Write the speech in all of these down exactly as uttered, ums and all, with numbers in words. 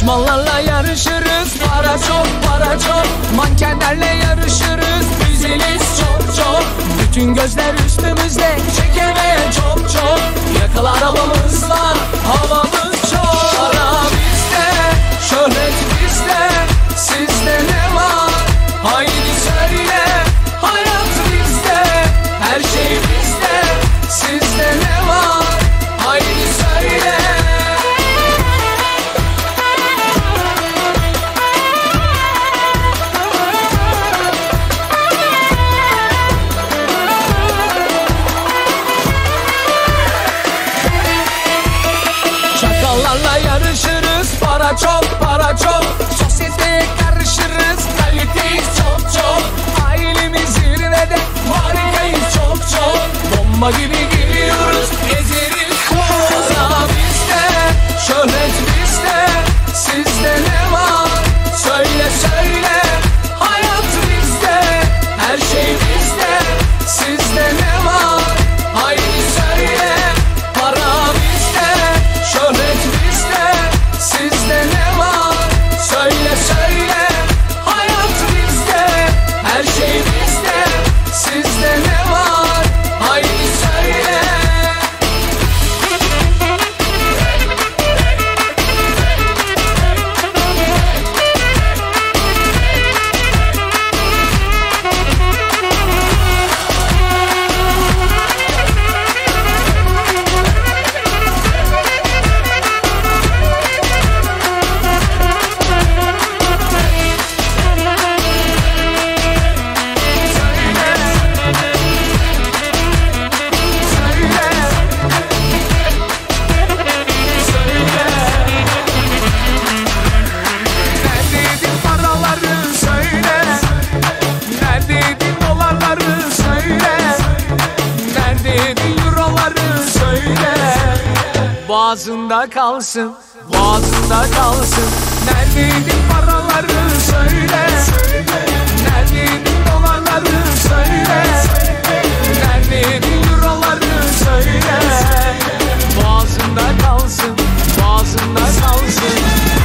Düşmanlarla yarışırız, para çok para çok. Mankenlerle yarışırız, güzeliz çok çok. Bütün gözler üstümüzde, çekemeye çok çok. Yakalı arabamız var, havamız çok. Para bizde, şöhret bizde, sizde ne var? Haydi söyle, hayat bizde, her şey bizde, sizde ne var? Haydi söyle. Çakallarla yarışırız, para çok para çok. Sosyeteye karışırız, kaliteyiz çok çok. Ailemiz zirvede, harikayız çok çok. Bomba gibi geliyoruz, ezeriz çok. Para bizde, şöhret bizde, sizde ne var? Söyle söyle, hayat bizde, her şey bizde, sizde ne var? Haydi söyle, para bizde, şöhret bizde, sizde ne var? Söyle söyle, hayat bizde, her şey bizde, sizde ne var? Haydi söyle. Boğazında kalsın, boğazında kalsın. Neredeydin paraları söyle, neredeydin dolarları söyle, neredeydin euroları söyle. Boğazında kalsın, boğazında kalsın.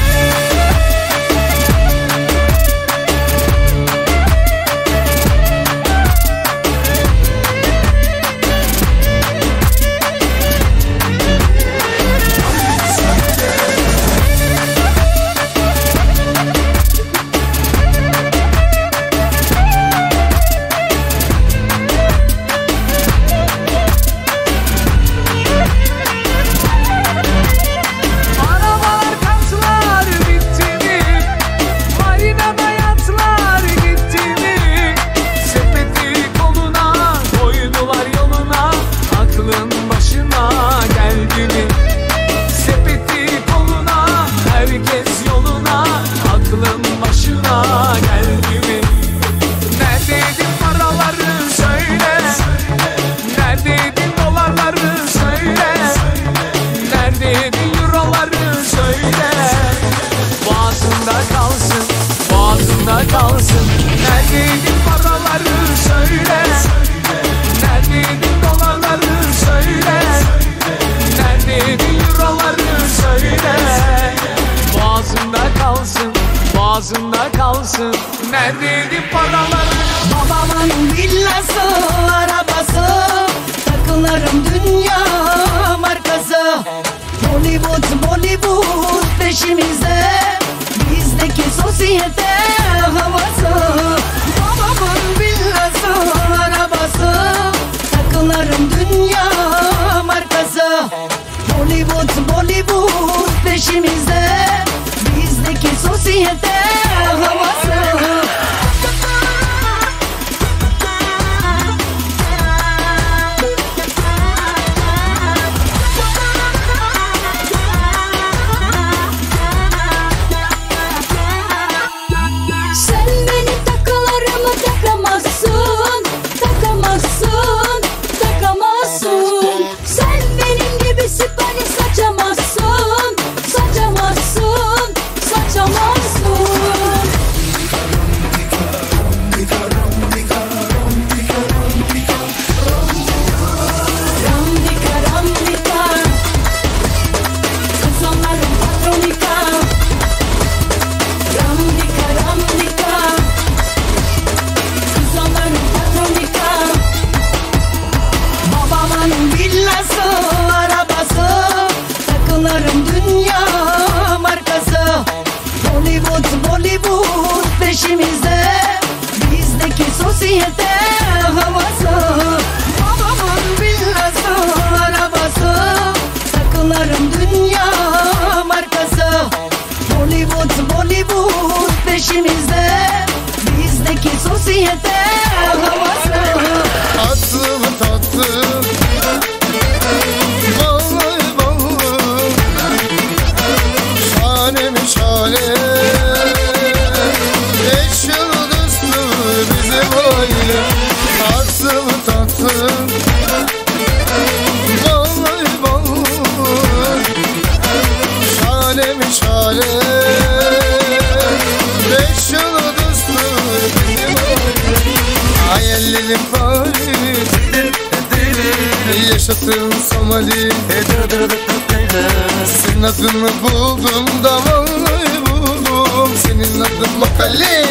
Kalsın. Neredeydin paraları söyle, neredeydin dolarları söyle, neredeydin euroları söyle. Boğazında kalsın, boğazında kalsın. Neredeydin paraları? Babamın villası, arabası, takılarım dünya markası. Hollywood, Bollywood peşimizde, bizdeki sosyete havası. Babamın villası, arabası, takılarım dünya markası. Hollywood, Bollywood peşimizde, bizdeki sosyete havası. takılarım dünya markası. Hollywood, Bollywood peşimizde, bizdeki sosyete havası. Tatlım tatlım, vallahi vallahi, şanem şale, beş yıldızlı bizim aile. Tatlım tatlım, vallahi vallahi, şanem şale, beş yıldızlı bizim aile. Hayallerim Paris, yaşasın Somali. Senin adını buldum da vallahi buldum, senin adın Makale.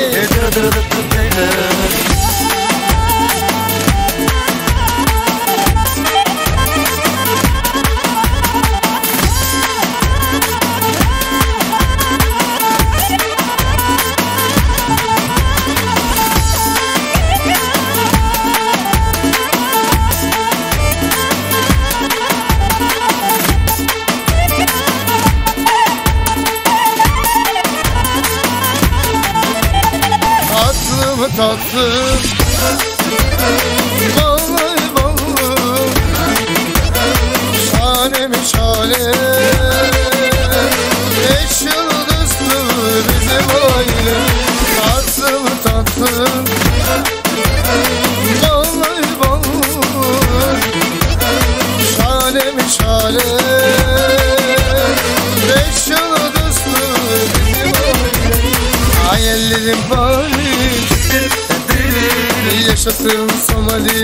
Tatlım, vallahi vallahi, şanem şale, beş yıldızlı bizim aile. Tatlım tatlım, vallahi vallahi, şanem şale, beş yıldızlı bizim aile. Hayallerim Paris, yaşasın Somali.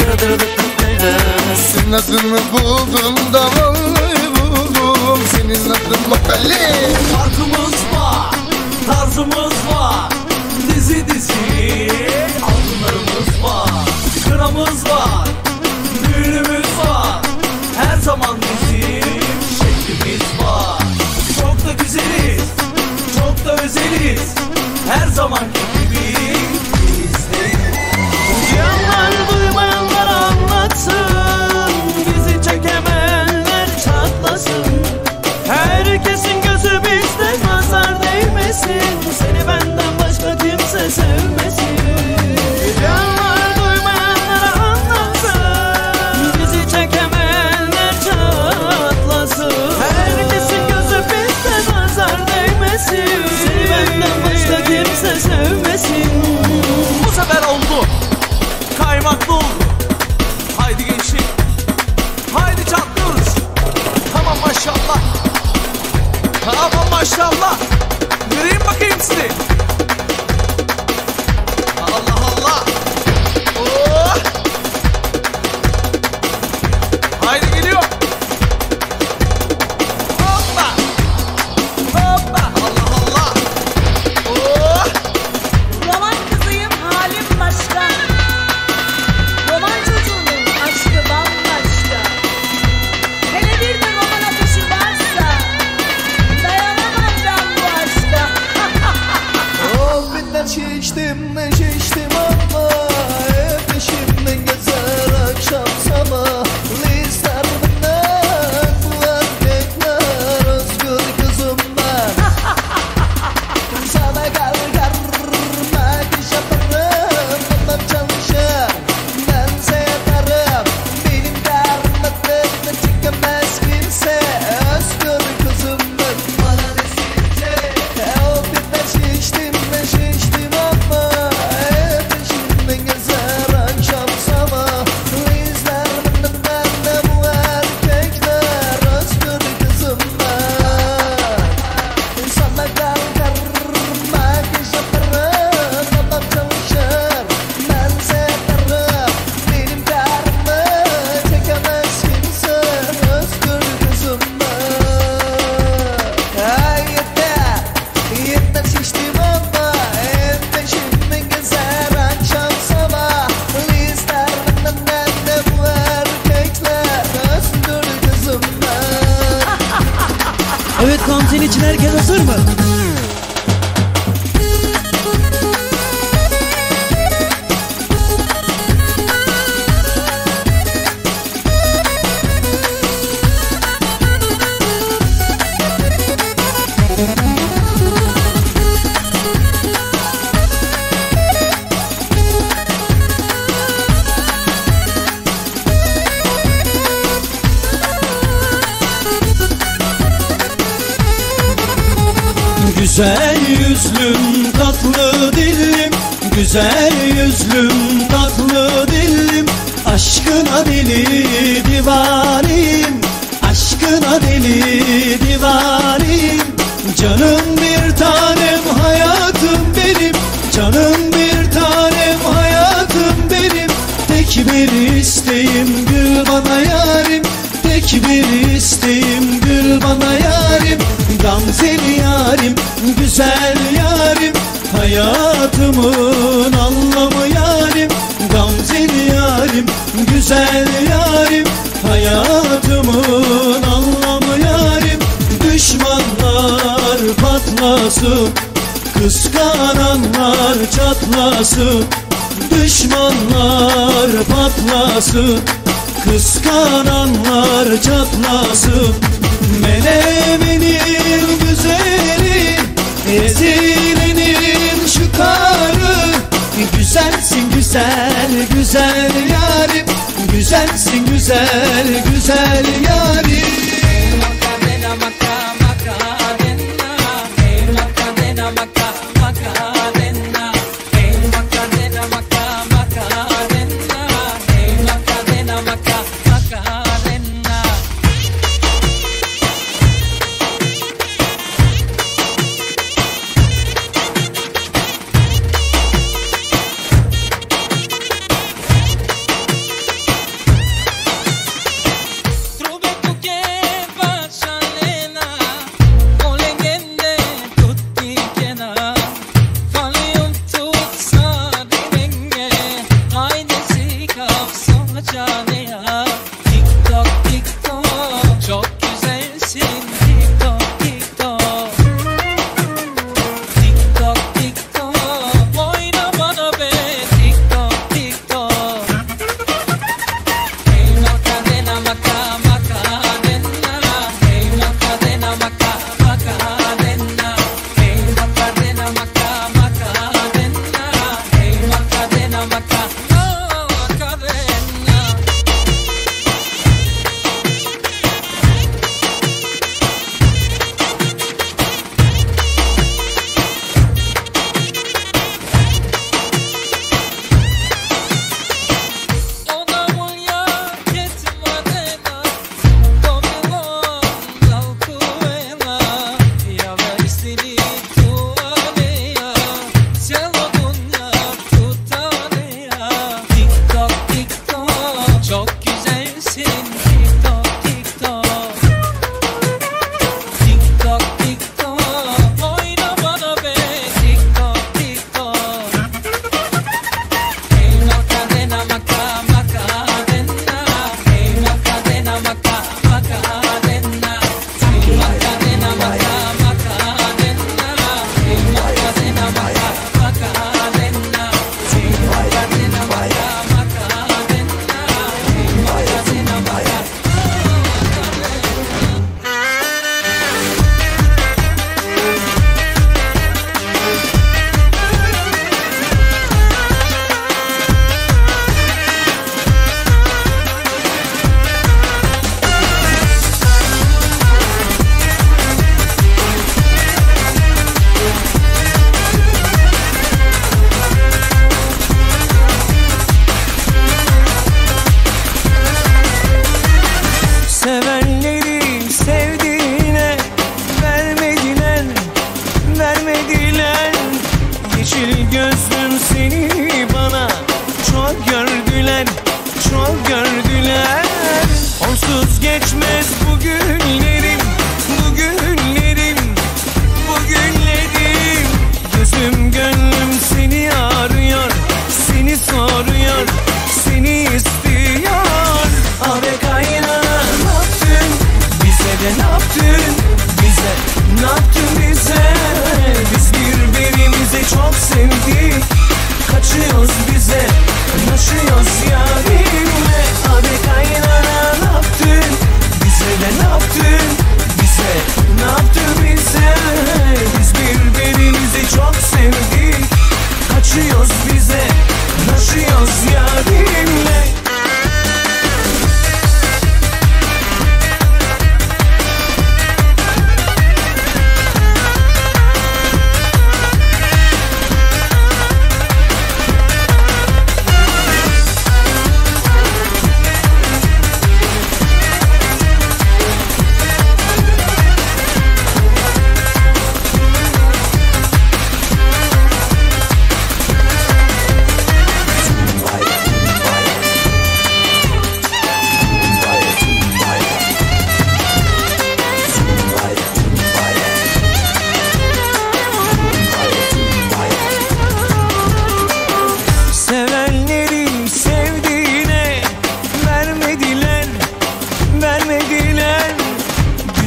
Senin adını buldum da vallahi buldum, senin adın Makale. Farkımız var, tarzımız var, dizi dizi altınlarımız var, kınamız var, düğünümüz var, her zaman bizim şeklimiz var. Çok da güzeliz, çok da özeliz, her zaman gibi bizdeyiz. Duyanlar duymayanlar anlatsın, bizi çekemeyenler çatlasın. Herkesin gözü bizde, nazar değmesin, seni benden başka kimse sevmesin. Duyanlar duymayanlar anlatsın, bizi çekemeyenler çatlasın. Herkesin gözü bizde, nazar değmesin, seni benden başka kimse sevmesin. Bu sefer oldu, kaymaklı oldu. Haydi gençlik, haydi çatlıyoruz. Tamam maşallah, tamam maşallah. Göreyim bakayım sizi. Allah Allah. Oh. Haydi geliyor. Hoppa, hoppa. Allah Allah. Oh. Roman kızıyım, halim başka. Roman çocuğunun aşkı bambaşka. Hele bir de roman ateşi varsa, dayanamam ben bu aşka. Oh binler şiştim ne şiştim ama, hep peşimden gezer akşam sabah. Listemden bu erkekler, özgür kızım ben. Sana kalkarmak iş yaparım, babam çalışır, bense yatarım. Benim karnımda çekemez kimse, özgür kızım ben. Bana desince, oh binler şiştim ne şiştim ama, hep peşimden gezer akşam sabah. Listemden bende bu erkekler, özgür kızım ben. Sana kalkarmak iş yaparım, babam çalışır, bense yatarım. Benim karnımı çekemez kimse, özgür kızım ben. Ay yeter, yeter şiştim ama, hep peşimden gezer akşam sabah. Listemden bende bu erkekler, özgür kızım ben. Evet, konser için herkes hazır mı? Güzel yüzlüm tatlı dillim, güzel yüzlüm tatlı dillim, aşkına deli divanim, aşkına deli divanim. Canım bir tanem hayatım benim, canım bir tanem hayatım benim. Tek bir isteğim gül bana yarim, tek bir isteğim gül bana yarim. Gamzeli yarim, güzel yarim, hayatımın anlamı yarim. Gamzeli yarim, güzel yarim, hayatımın anlamı yarim. Düşmanlar patlasın, kıskananlar çatlasın. Düşmanlar patlasın, kıskananlar çatlasın. Melemenin güzeli, ezilenin şu karı. Güzelsin güzel, güzel yarim, güzelsin güzel, güzel yarim. Macarena, Maca, Macarena, hey Macarena, Maca, Macarena, hey Macarena, Maca, Macarena, hey Macarena, Maca, Macarena.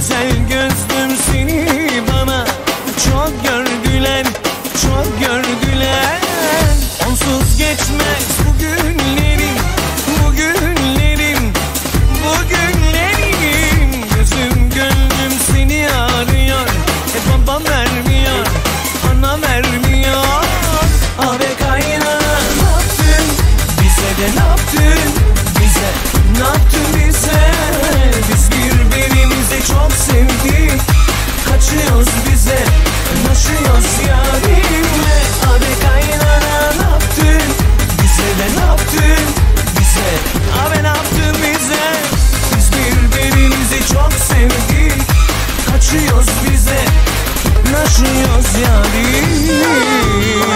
güzel gözlüm seni bana çok gördüler, çok gördüler. Onsuz geçmez bu günlerim, bu günlerim, bu günlerim. Gözüm gönlüm seni arıyor, e babam vermiyor, ana vermiyor. Abi kaynana ne yaptın bize de, ne yaptın bize, ne yaptın bize? Biz birbirimizi çok sevdik, kaçıyoruz bize, yaşıyoruz yarimle. Abi kaynana ne yaptın bize de, ne yaptın bize? Abi ne yaptın bize? Biz birbirimizi çok sevdik, kaçıyoruz bize, yaşıyoruz yarimle.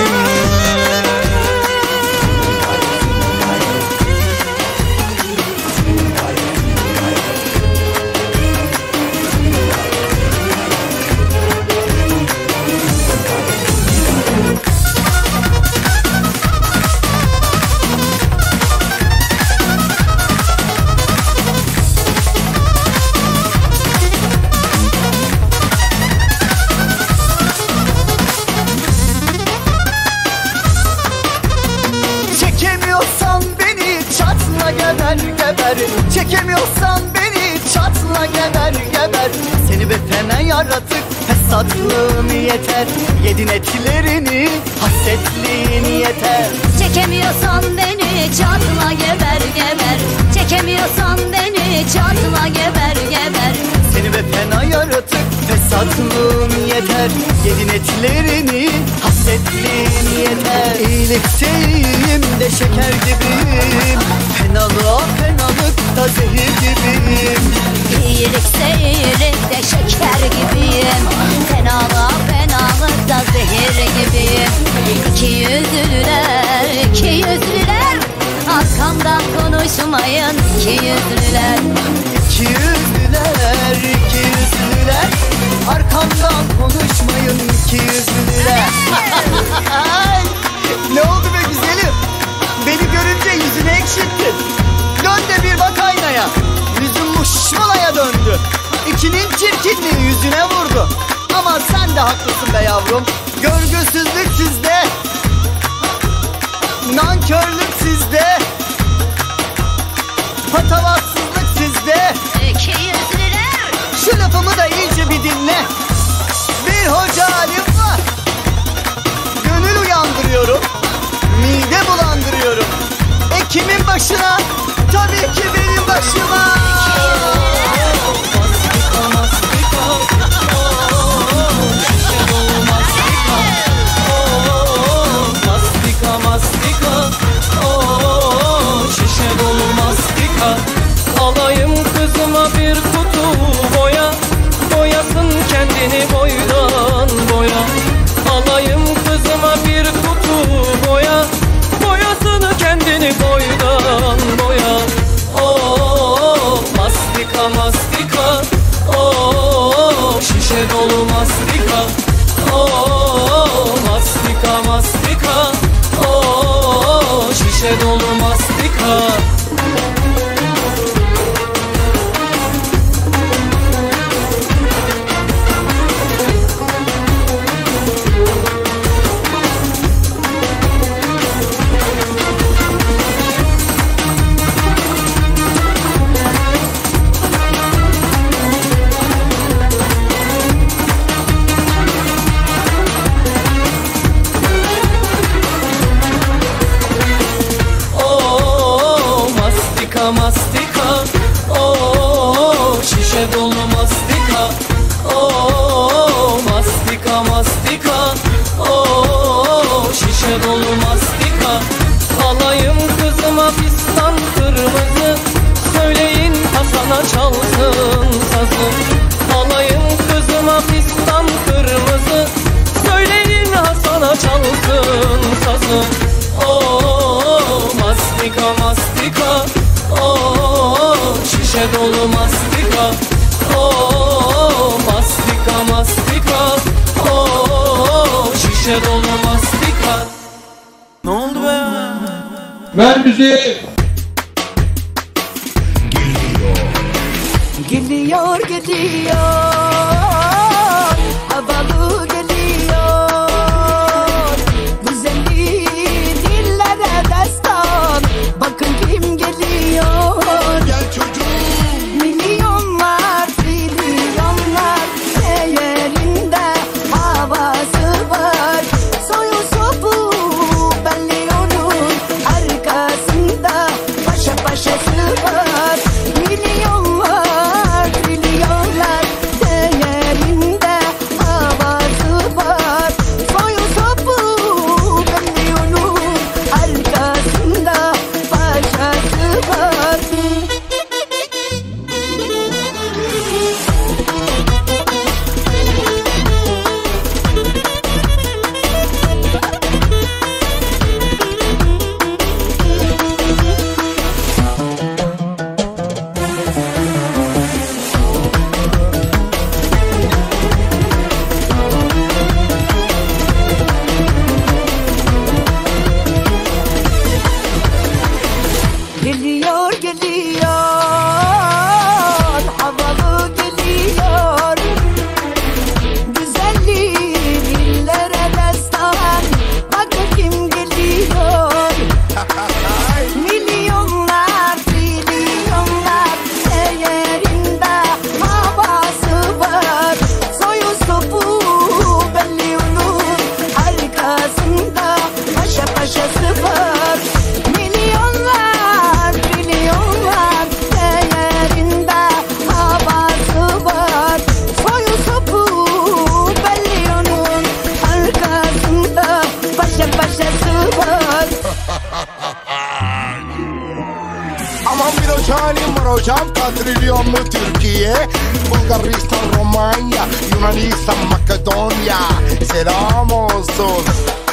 Çekemiyorsan beni çatla geber geber, çekemiyorsan beni çatla geber geber. Seni be fena yaratık, fesatlığın yeter, yedin etlerini, hasretliğin yeter. Çekemiyorsan beni çatla geber geber, çekemiyorsan beni çatla geber geber. Seni be fena yaratık, fesatlığın yeter, yedin etlerini, hasretliğin yeter. İyilikteyim de şeker gibiyim, fenalığa fenalıkta zehir gibiyim. İyilikse iyilikte şeker gibiyim, fenalığa fenalıkta zehir gibiyim. İki yüzlüler, iki yüzlüler, arkamdan konuşmayın iki yüzlüler. İki yüzlüler, iki yüzlüler, arkamdan konuşmayın iki yüzlüler. Ne oldu be güzelim? Beni görünce yüzüne ekşittin. Dön de bir bak aynaya, yüzün muşmulaya döndü. İkinin çirkinliği yüzüne vurdu. Ama sen de haklısın be yavrum. Görgüsüzlük sizde, nankörlük sizde, patavatsızlık sizde. İki yüzlüler. Şu lafımı da iyice bir dinle. Bir hoca halim var, gönül uyandırıyorum, mide bulandırıyorum. E kimin başına? Tabii ki benim başıma. Mastika mastika, ooo şişe dolu mastika. Alayım kızıma bir kutu boya, boyasın kendini boydan boya. Alayım kızıma bir kutu boya, boyasın kendini boydan boya. Ooo mastika mastika, ooo şişe dolu mastika. Ooo mastika mastika, ooo şişe dolu mastika. Mastika, ooo şişe dolu mastika. Ooo mastika mastika, ooo şişe dolu mastika. Alayım kızıma fistan kırmızı, söyleyin Hasan'a çalsın sazı. Alayım kızıma fistan kırmızı, söyleyin Hasan'a çalsın sazı. Ooo mastika mastika, ooo şişe dolu mastika. Ooo mastika mastika, ooo şişe dolu mastika. Ne oldu be? Ver müziği. Gidiyor gidiyor hocam, katrilyon mu Türkiye? Bulgaristan, Romanya, Yunanistan, Makedonya, selam olsun.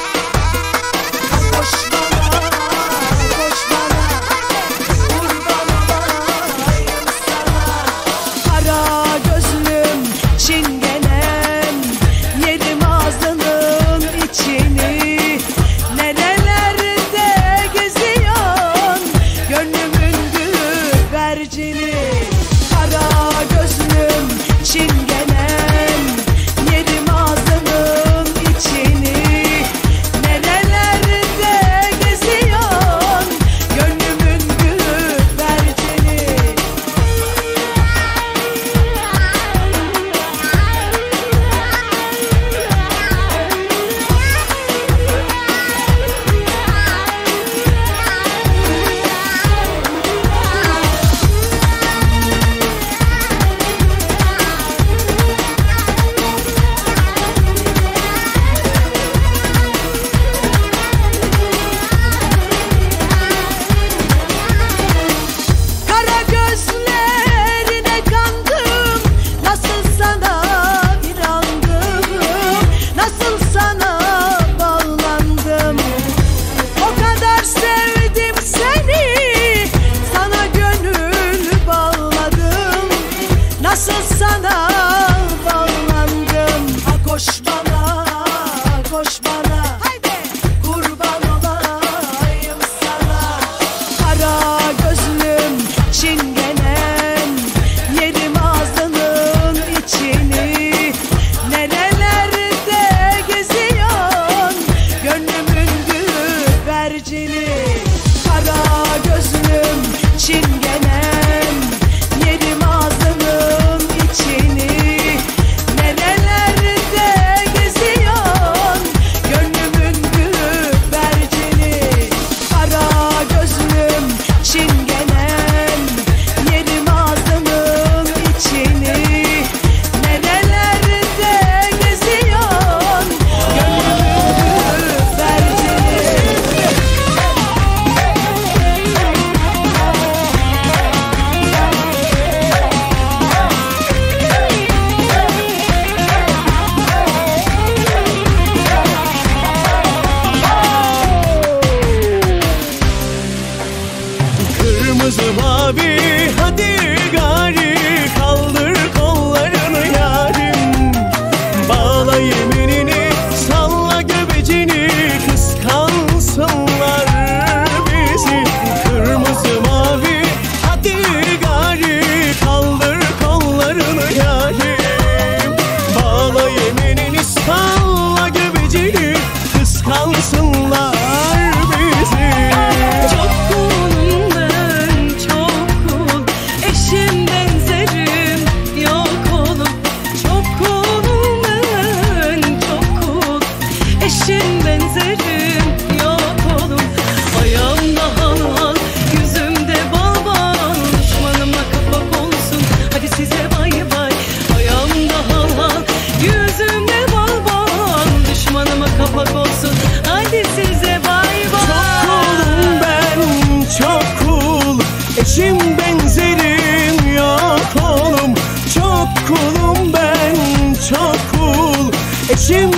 Eşim benzerim yok oğlum, çok cool'um ben, çok cool. Eşim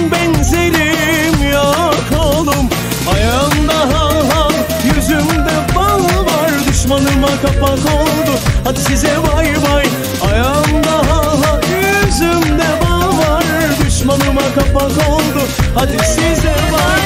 benzerim yok oğlum, ayağımda hal hal, yüzümde bal var. Düşmanıma kapak oldu, hadi size bay bay. Ayağımda hal hal, yüzümde bal var. Düşmanıma kapak oldu, hadi size bay bay.